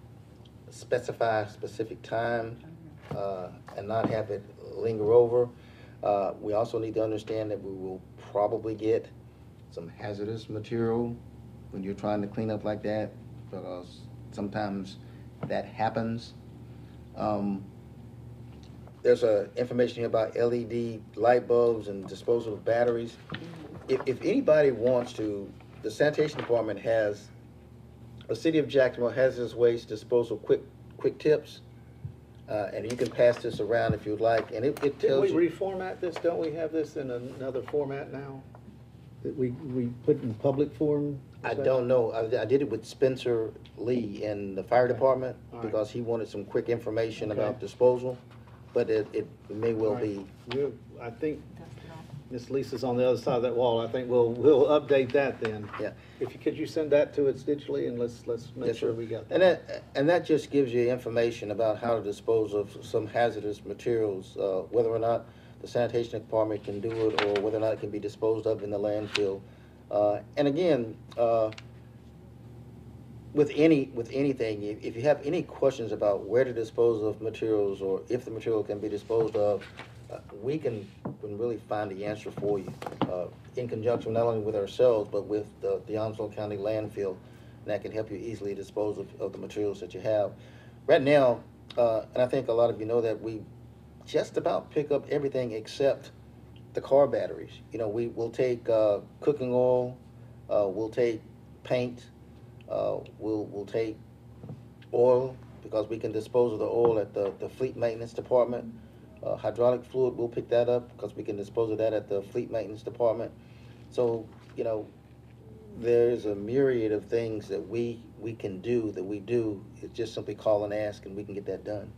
specify a specific time, uh, and not have it linger over. Uh, we also need to understand that we will probably get some hazardous material when you're trying to clean up like that, because sometimes that happens. Um, There's a information here about L E D light bulbs and disposal of batteries. If, if anybody wants to, the sanitation department has, the city of Jacksonville hazardous waste disposal quick, quick tips. Uh, and you can pass this around if you'd like, and it, it Didn't tells we you. reformat this? Don't we have this in another format now? That we, we put in public form? I don't know, I, I did it with Spencer Lee in the fire department, All right. because he wanted some quick information Okay. about disposal, but it, it may well All right. be. You- I think Miss Lisa's on the other side of that wall. I think we'll, we'll update that then. Yeah. If you, could you send that to us digitally, and let's, let's make Yes, sure sir. we got And that. that, and that just gives you information about how to dispose of some hazardous materials, uh, whether or not the sanitation department can do it, or whether or not it can be disposed of in the landfill. Uh, and again, uh, with any, with anything, if, if you have any questions about where to dispose of materials, or if the material can be disposed of, uh, we can, can really find the answer for you, uh, in conjunction not only with ourselves, but with the, the Onslow County landfill, and that can help you easily dispose of, of the materials that you have. Right now, uh, and I think a lot of you know that we just about pick up everything except the car batteries. You know, we will take uh, cooking oil, uh, we'll take paint, uh, we'll we'll take oil, because we can dispose of the oil at the, the fleet maintenance department. Uh, hydraulic fluid, we'll pick that up because we can dispose of that at the fleet maintenance department. So, you know, there's a myriad of things that we we can do, that we do. It's just simply call and ask, and we can get that done.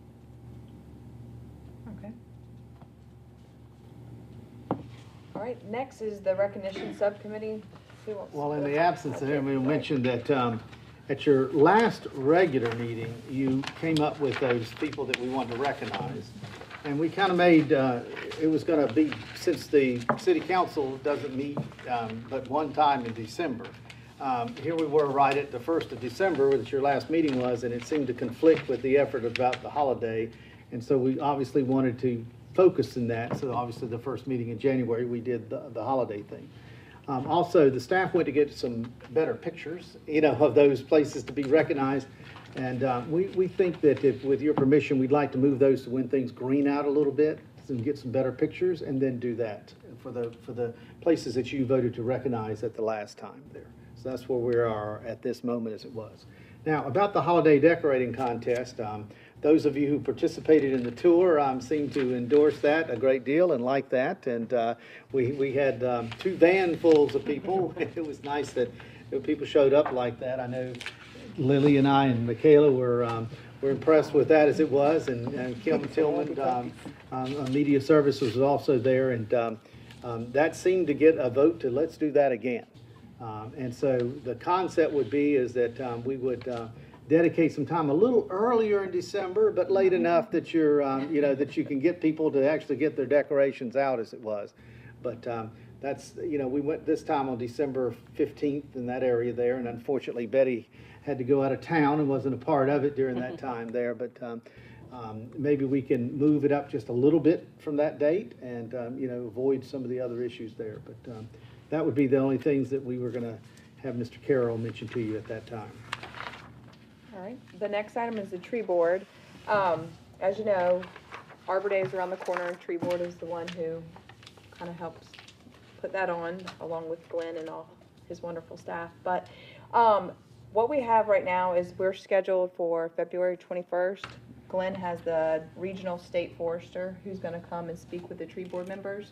Okay. All right, next is the recognition subcommittee. Who wants to Well, in go the first? absence of him, we Okay. mentioned that um, at your last regular meeting, you came up with those people that we wanted to recognize. And we kind of made, uh, it was going to be, since the city council doesn't meet um, but one time in December, um, here we were right at the first of December, which your last meeting was, and it seemed to conflict with the effort about the holiday. And so we obviously wanted to focus in that. So obviously the first meeting in January, we did the, the holiday thing. Um, also, the staff went to get some better pictures, you know, of those places to be recognized. And uh, we, we think that if, with your permission, we'd like to move those to when things green out a little bit and get some better pictures, and then do that for the, for the places that you voted to recognize at the last time there. So that's where we are at this moment as it was. Now, about the holiday decorating contest, um, those of you who participated in the tour um, seem to endorse that a great deal and like that. And uh, we, we had um, two vanfuls of people. It was nice that people showed up like that. I know Lily and I and Michaela were um, were impressed with that as it was, and, and Kim Tillman, um, um, uh, Media Services was also there, and um, um, that seemed to get a vote to let's do that again. Um, and so the concept would be is that um, we would uh, dedicate some time a little earlier in December, but late enough that you're um, you know that you can get people to actually get their decorations out as it was. But um, that's you know we went this time on December fifteenth in that area there, and unfortunately Betty had to go out of town and wasn't a part of it during that time there, but um, um, maybe we can move it up just a little bit from that date and, um, you know, avoid some of the other issues there. But um, that would be the only things that we were going to have Mister Carroll mention to you at that time. All right, the next item is the tree board. Um, as you know, Arbor Day is around the corner, and tree board is the one who kind of helps put that on, along with Glenn and all his wonderful staff. But um, what we have right now is we're scheduled for February twenty-first. Glenn has the regional state forester who's going to come and speak with the tree board members.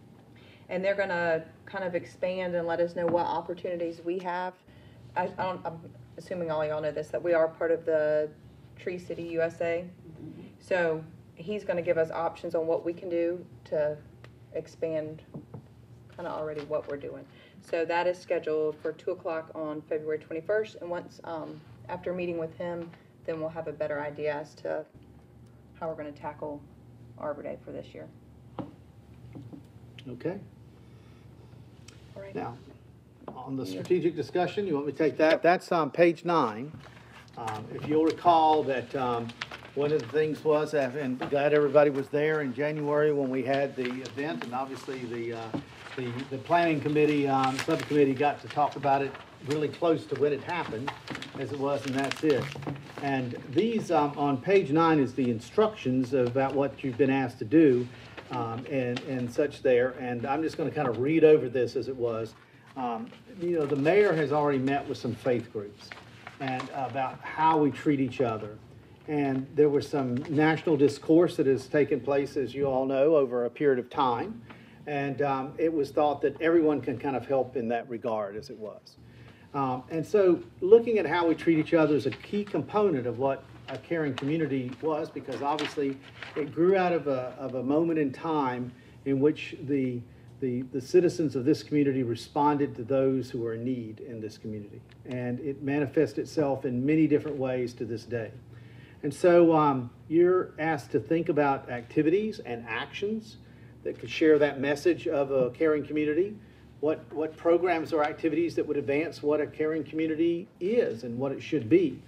And they're going to kind of expand and let us know what opportunities we have. I, I don't, I'm assuming all y'all know this, that we are part of the Tree City U S A. So he's going to give us options on what we can do to expand kind of already what we're doing. So that is scheduled for two o'clock on February twenty-first. And once, um, after meeting with him, then we'll have a better idea as to how we're going to tackle Arbor Day for this year. Okay. All right. Now, on the strategic discussion, you want me to take that? That's on page nine. Um, if you'll recall that um, one of the things was, uh, and glad everybody was there in January when we had the event, and obviously the uh, the, the planning committee, um, subcommittee got to talk about it really close to when it happened, as it was, and that's it. And these, um, on page nine is the instructions about what you've been asked to do, um, and, and such there. And I'm just going to kind of read over this as it was. Um, you know, the mayor has already met with some faith groups and about how we treat each other. And there was some national discourse that has taken place, as you all know, over a period of time. And um, it was thought that everyone can kind of help in that regard, as it was. Um, and so looking at how we treat each other is a key component of what a caring community was, because obviously it grew out of a, of a moment in time in which the, the, the citizens of this community responded to those who were in need in this community. And it manifests itself in many different ways to this day. And so um, you're asked to think about activities and actions that could share that message of a caring community. What, what programs or activities that would advance what a caring community is and what it should be.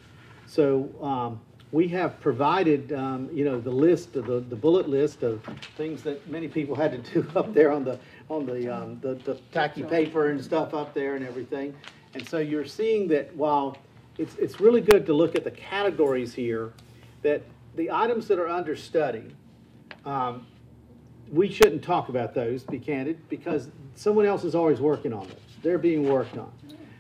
So um, we have provided, um, you know, the list, of the, the bullet list of things that many people had to do up there on the, on the, um, the, the tacky paper and stuff up there and everything. And so you're seeing that while it's, it's really good to look at the categories here, that the items that are under study, um, we shouldn't talk about those, to be candid, because someone else is always working on those. They're being worked on.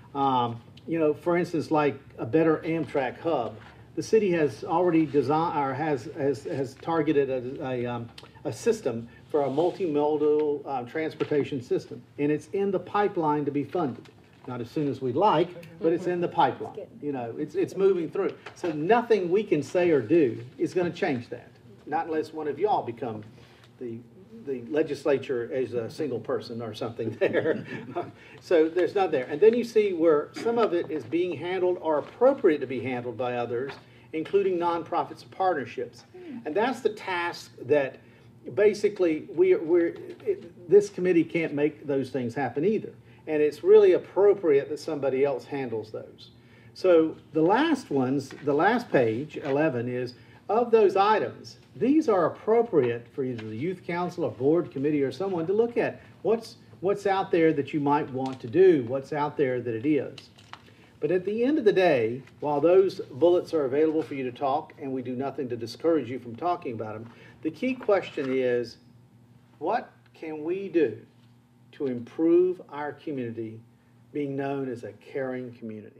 Um, you know, for instance, like a better Amtrak hub, the city has already designed or has has, has targeted a, a, um, a system for a multimodal uh, transportation system, and it's in the pipeline to be funded. Not as soon as we'd like, but it's in the pipeline. You know, it's it's moving through. So nothing we can say or do is going to change that. Not unless one of y'all become the the legislature as a single person or something there. So there's not there. And then you see where some of it is being handled or appropriate to be handled by others, including nonprofits and partnerships. And that's the task that basically we, we're, it, this committee can't make those things happen either. And it's really appropriate that somebody else handles those. So the last ones, the last page, eleven, is of those items, these are appropriate for either the youth council or board committee or someone to look at. What's, what's out there that you might want to do? What's out there that it is? But at the end of the day, while those bullets are available for you to talk, and we do nothing to discourage you from talking about them, the key question is, what can we do to improve our community being known as a caring community?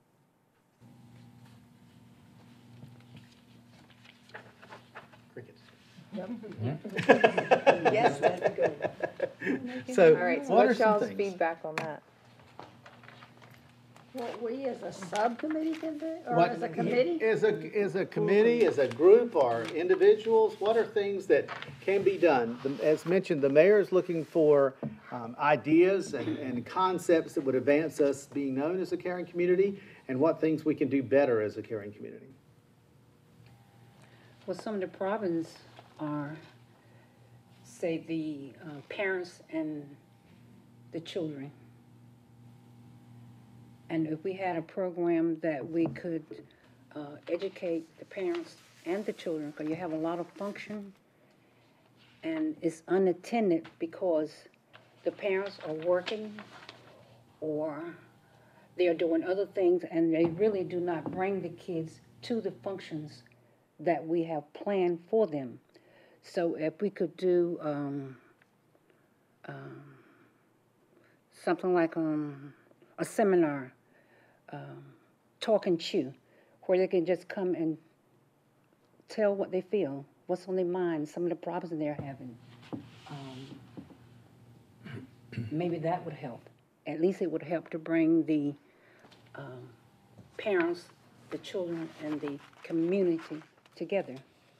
Crickets. Yes, that's good. So, All right, so what are what's some y'all's things? feedback on that? What we as a subcommittee can do, or What- as a committee? As a, as a committee, as a group, or individuals, what are things that can be done? The- As mentioned, the mayor is looking for um, ideas and, and concepts that would advance us being known as a caring community, and what things we can do better as a caring community. Well, some of the problems are, say, the uh, parents and the children. And if we had a program that we could uh, educate the parents and the children, because you have a lot of function, and it's unattended because the parents are working or they are doing other things, and they really do not bring the kids to the functions that we have planned for them. So if we could do um, um, something like um, a seminar, um, talk and chew, where they can just come and tell what they feel, what's on their mind, some of the problems that they're having. Um, maybe that would help. At least it would help to bring the um, parents, the children, and the community together.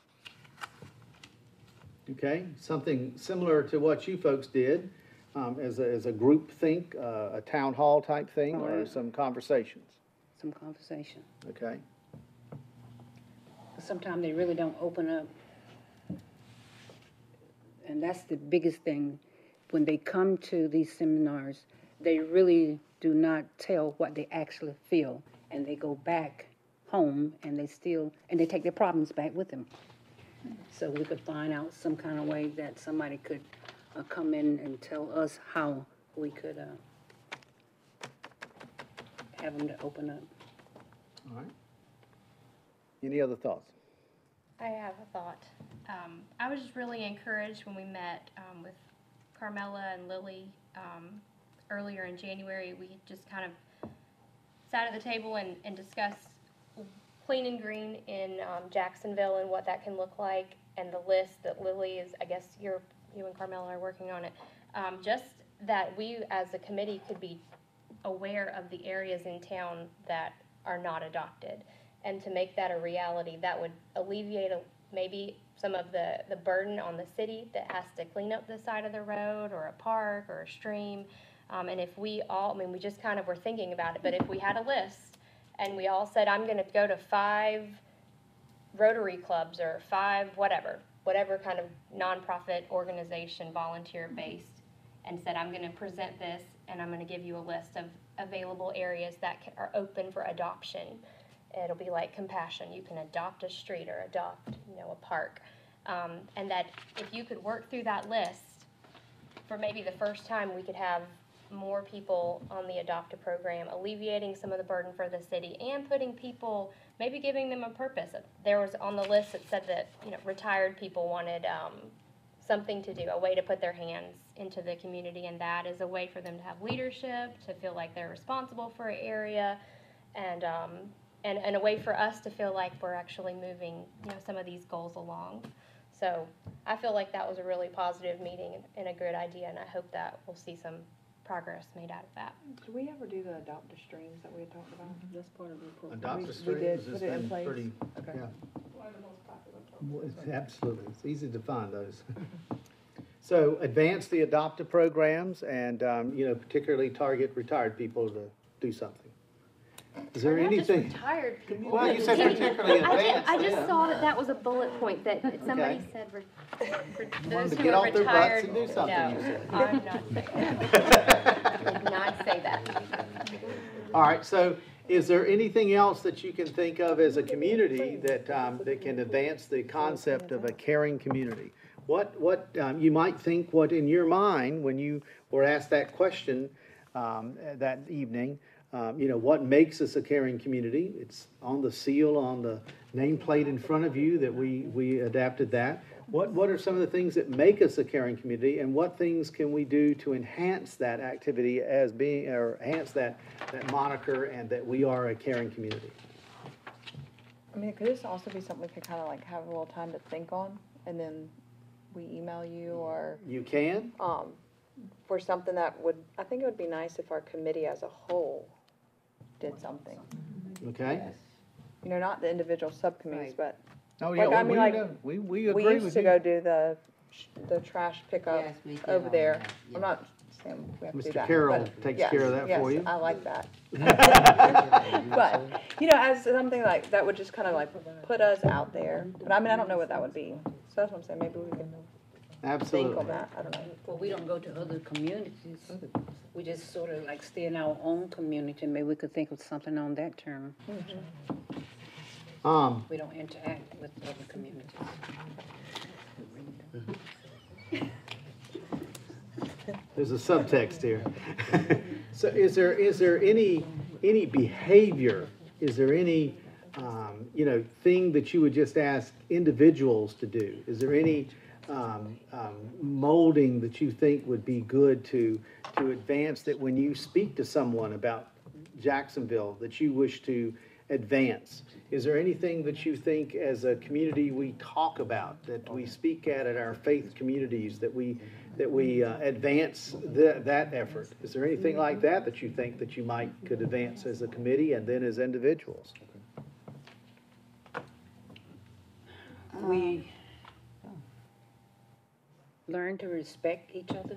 Okay, something similar to what you folks did, um, as a, as a group think, uh, a town hall type thing, or Right. some conversations, Some conversation. okay? Sometimes they really don't open up. And that's the biggest thing. When they come to these seminars, they really do not tell what they actually feel. And they go back home and they still, and they take their problems back with them. So we could find out some kind of way that somebody could uh, come in and tell us how we could uh, have them to open up. All right. Any other thoughts? I have a thought. Um, I was just really encouraged when we met um, with Carmela and Lily um, earlier in January. We just kind of sat at the table and, and discussed clean and green in um, Jacksonville and what that can look like, and the list that Lily is, I guess you're, you and Carmela are working on it. Um, just that we as a committee could be aware of the areas in town that are not adopted, and to make that a reality, that would alleviate a, maybe some of the, the burden on the city that has to clean up the side of the road or a park or a stream. Um, and if we all, I mean, we just kind of were thinking about it, but if we had a list and we all said, I'm going to go to five Rotary clubs or five whatever, whatever kind of nonprofit organization, volunteer-based, and said, I'm going to present this and I'm going to give you a list of available areas that can, are open for adoption. It'll be like Compassion. You can adopt a street or adopt, you know, a park. Um, and that if you could work through that list, for maybe the first time we could have more people on the Adopt a program, alleviating some of the burden for the city and putting people, maybe giving them a purpose. There was on the list that said that, you know, retired people wanted um, something to do, a way to put their hands into the community, and that is a way for them to have leadership, to feel like they're responsible for an area, and um, and, and a way for us to feel like we're actually moving, you know, some of these goals along. So I feel like that was a really positive meeting and a good idea, and I hope that we'll see some progress made out of that. Did we ever do the adopt a streams that we had talked about? That's part of the program. Adopt We- a we Streams did has put it in been place? pretty, Okay. yeah. Well, it's absolutely, it's easy to find those. So advance the adoptive programs and, um, you know, particularly target retired people to do something. Is there Or not just anything? retired people. Well, you said Can- particularly I just, advanced, I just yeah. saw that that was a bullet point, that somebody Okay. said, re- for Wanted those to who get are off their butts retired. and do something, No, you said. I'm not saying that. I did not say that. All right, so is there anything else that you can think of as a community that, um, that can advance the concept of a caring community? What, what, um, you might think what in your mind, when you were asked that question, um, that evening, um, you know, what makes us a caring community? It's on the seal, on the nameplate in front of you that we, we adapted that. What, what are some of the things that make us a caring community, and what things can we do to enhance that activity as being, or enhance that, that moniker and that we are a caring community? I mean, could this also be something we could kind of like have a little time to think on, and then we email you, or, You can? um, for something that would, I think it would be nice if our committee as a whole did something. Okay? You know, not the individual subcommittees, but Oh, Like, I yeah, mean, we, we, like, know. we, we we agree used with to you. go do the, sh- the trash pickup Yes, we did over all there. that, I'm yeah. not saying we have to do Mister that. Carroll but takes yes, care of that for yes, you. I like that. But, you know, as something like, that would just kind of like put us out there. But I mean, I don't know what that would be. So that's what I'm saying, maybe we can think Absolutely. on that, I don't know. Well, we don't go to other communities. We just sort of like stay in our own community. Maybe we could think of something on that term. Um, We don't interact with other communities. there's a subtext here. So is there, is there any, any behavior, is there any, um, you know, thing that you would just ask individuals to do? Is there any, um, um, molding that you think would be good to, to advance, that when you speak to someone about Jacksonville, that you wish to advance? Is there anything that you think as a community we talk about, that we speak at at our faith communities, that we, that we uh, advance the, that effort? Is there anything like that that you think that you might, could advance as a committee and then as individuals? We learn to respect each other.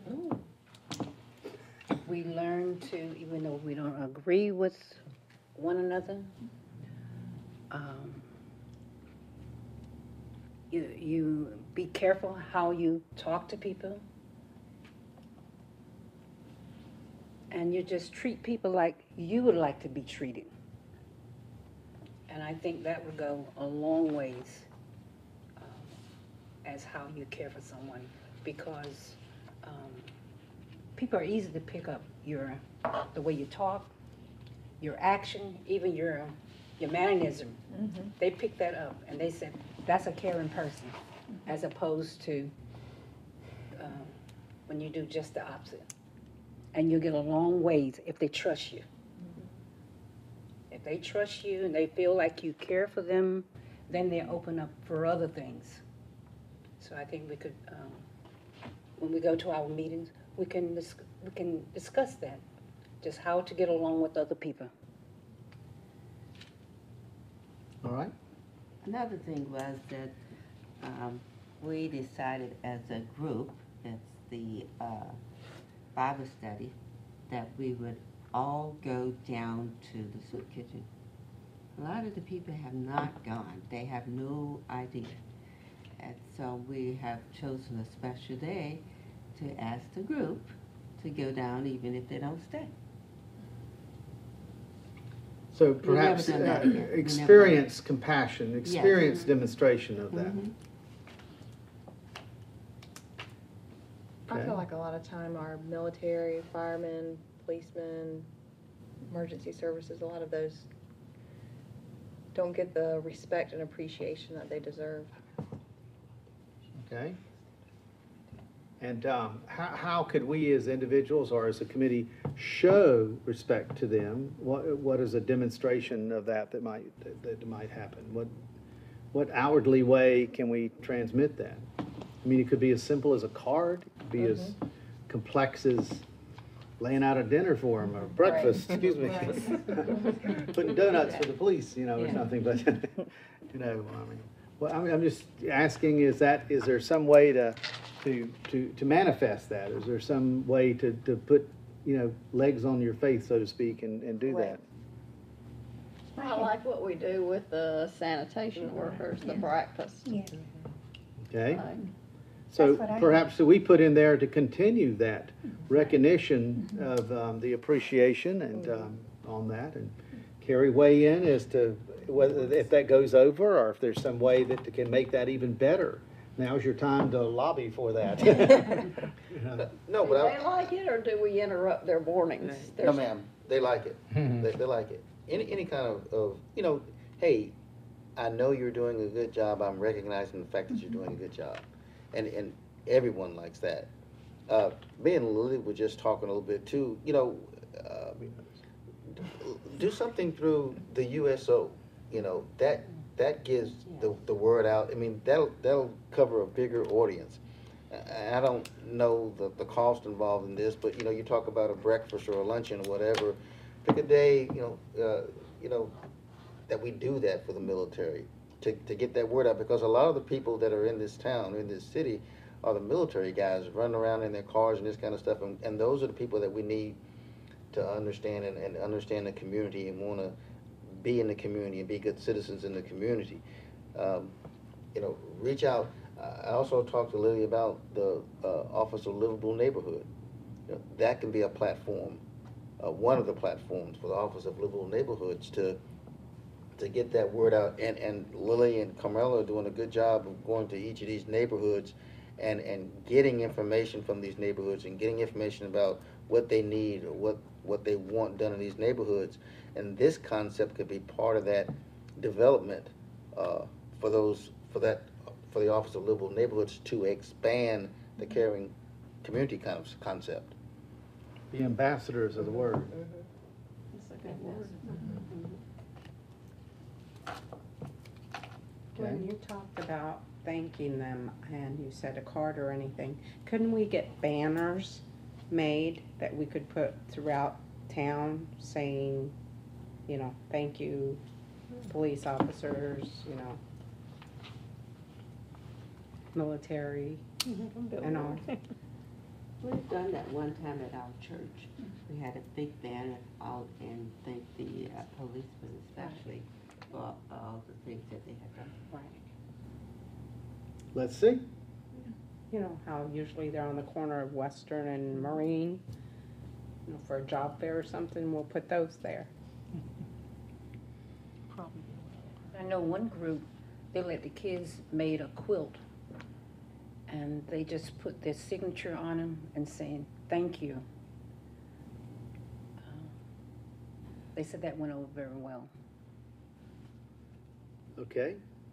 We learn to, even though we don't agree with one another, um, you, you be careful how you talk to people. And you just treat people like you would like to be treated. And I think that would go a long ways um, as how you care for someone, because um, people are easy to pick up your, the way you talk, your action, even your, your mannerism. They pick that up and they say, that's a caring person, as opposed to um, when you do just the opposite. And you get a long ways if they trust you. If they trust you and they feel like you care for them, then they open up for other things. So I think we could, um, when we go to our meetings, we can dis- we can discuss that, just how to get along with other people. All right? Another thing was that um, we decided as a group, that's the uh, Bible study, that we would all go down to the soup kitchen. A lot of the people have not gone. They have no idea. And so we have chosen a special day to ask the group to go down even if they don't stay. So never perhaps done that uh, yet. We never experience compassion, experience Mhm. demonstration of that. Mhm. I Okay. feel like a lot of time our military, firemen, policemen, emergency services, a lot of those don't get the respect and appreciation that they deserve. Okay? And um, how, how could we as individuals or as a committee show respect to them? What, what is a demonstration of that that might, that, that might happen? What, what outwardly way can we transmit that? I mean, it could be as simple as a card, it could be as complex as laying out a dinner for them, or breakfast, excuse me. Putting donuts for the police, you know, or Yeah. something, but, you know, I mean, well, I'm, I'm just asking, is that, is there some way to, to, to, to manifest that? Is there some way to, to put, you know, legs on your faith, so to speak, and, and do that? I like what we do with the sanitation workers, the breakfast. Yeah. Okay? Like, So That's what I- perhaps we put in there to continue that recognition of um, the appreciation and um, on that, and Carrie weigh in as to whether, if that goes over, or if there's some way that can make that even better. Now's your time to lobby for that. You know. No, Do but they I, like it, or do we interrupt their mornings? no There's- ma'am, they like it. They, they like it. Any, any kind of, of, you know, hey, I know you're doing a good job. I'm recognizing the fact that you're doing a good job. And, and everyone likes that. Uh, me and Lily were just talking a little bit too, you know, uh, do something through the U S O, you know, that, that gives the, the word out. I mean, that'll, that'll cover a bigger audience. I I don't know the, the cost involved in this, but, you know, you talk about a breakfast or a luncheon or whatever, pick a day, you know, uh, you know, that we do that for the military, to, to get that word out, because a lot of the people that are in this town, in this city, are the military guys running around in their cars and this kind of stuff, and, and those are the people that we need to understand and, and understand the community and want to be in the community and be good citizens in the community. Um, you know, reach out. I also talked to Lily about the uh, Office of Livable Neighborhood. You know, that can be a platform, uh, one of the platforms for the Office of Livable Neighborhoods to to get that word out. And, and Lily and Carmela are doing a good job of going to each of these neighborhoods and, and getting information from these neighborhoods and getting information about what they need or what, what they want done in these neighborhoods. And this concept could be part of that development uh, for those, for that, for the Office of Livable Neighborhoods to expand the caring community kind of concept. The ambassadors of the word. That's a good word. When you talked about thanking them and you said a card or anything, couldn't we get banners made that we could put throughout town saying, you know, thank you, police officers, you know, military and all? We've done that one time at our church. We had a big banner out and thanked the uh, policemen especially for all the things that they had done. Right. Let's see. You know how usually they're on the corner of Western and Marine, you know, for a job fair or something, we'll put those there. I know one group, they let the kids made a quilt, and they just put their signature on them and saying, thank you. Uh, They said that went over very well. Okay.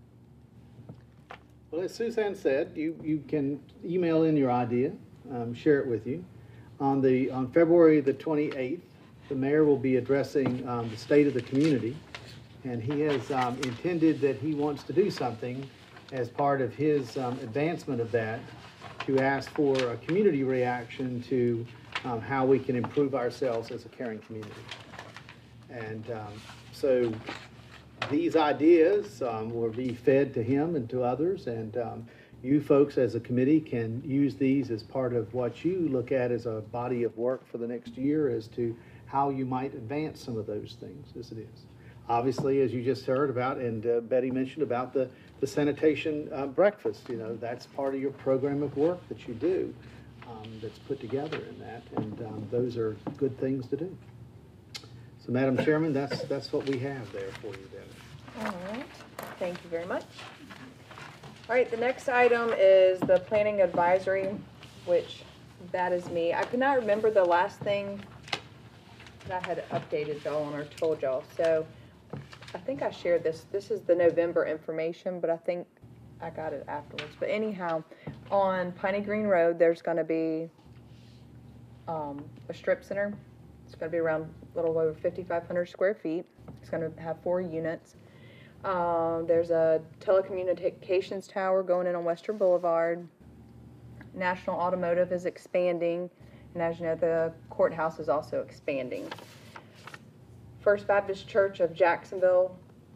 Well, as Suzanne said, you, you can email in your idea, um, share it with you. On the, on February the twenty-eighth, the mayor will be addressing, um, the state of the community. And he has, um, intended that he wants to do something as part of his, um, advancement of that, to ask for a community reaction to, um, how we can improve ourselves as a caring community. And, um, so these ideas um, will be fed to him and to others, and um, you folks as a committee can use these as part of what you look at as a body of work for the next year as to how you might advance some of those things as it is. Obviously, as you just heard about, and uh, Betty mentioned about the, the sanitation uh, breakfast, you know, that's part of your program of work that you do, um, that's put together in that, and um, those are good things to do. So, Madam Chairman, that's, that's what we have there for you, Betty. All right, thank you very much. All right, the next item is the planning advisory, which that is me. I could not remember the last thing that I had updated y'all on or told y'all. So I think I shared this. This is the November information, but I think I got it afterwards. But anyhow, on Piney Green Road, there's going to be um, a strip center. It's going to be around a little over fifty-five hundred square feet. It's going to have four units. Uh, there's a telecommunications tower going in on Western Boulevard. National Automotive is expanding. And as you know, the courthouse is also expanding. First Baptist Church of Jacksonville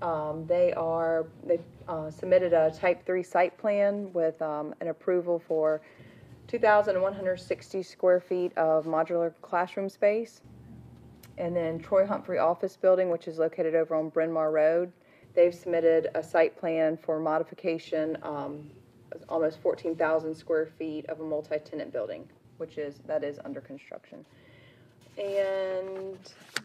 Um, they are, they, uh, submitted a type three site plan with, um, an approval for two thousand one hundred sixty square feet of modular classroom space. And then Troy Humphrey Office Building, which is located over on Bryn Mawr Road, they've submitted a site plan for modification, um, almost fourteen thousand square feet of a multi-tenant building, which is, that is under construction. And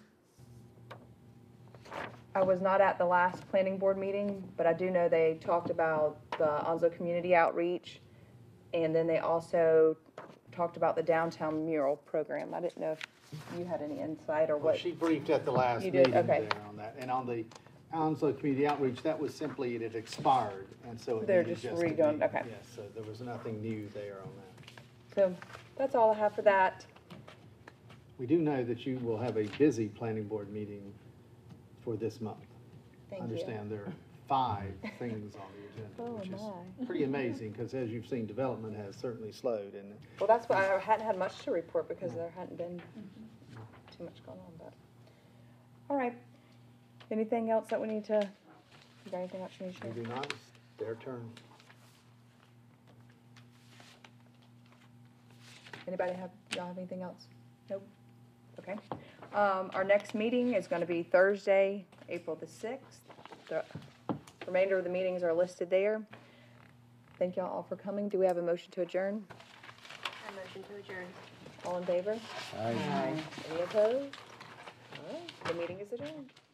I was not at the last planning board meeting, but I do know they talked about the Onslow community outreach, and then they also talked about the downtown mural program. I didn't know if you had any insight or Well, what. she briefed at the last You meeting did? there Okay. on that. And on the Onslow Community Outreach, that was simply, it had expired, and so it They're needed just just to be. redoing- okay. Yes, so there was nothing new there on that. So that's all I have for that. We do know that you will have a busy planning board meeting for this month. Thank I you. understand there are five things on the agenda, Oh, which is my. pretty amazing, because as you've seen, development has certainly slowed, and Well, that's why I hadn't had much to report because there hadn't been too much going on, but. All right. Anything else that we need to, you got anything else you need to share? we do not, it's their turn. Anybody have, y'all have anything else? Nope. Okay. Um, our next meeting is gonna be Thursday, April the sixth. The remainder of the meetings are listed there. Thank y'all all for coming. Do we have a motion to adjourn? I motion to adjourn. All in favor? Aye. Any opposed? All right, the meeting is adjourned.